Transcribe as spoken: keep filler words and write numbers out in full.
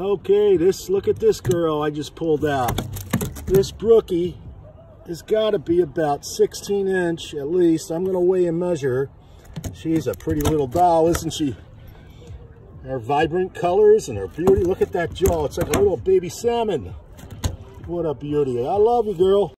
Okay, this, look at this girl I just pulled out. This brookie has got to be about sixteen inch at least. I'm going to weigh and measure her. She's a pretty little doll, isn't she? Her vibrant colors and her beauty. Look at that jaw. It's like a little baby salmon. What a beauty. I love you, girl.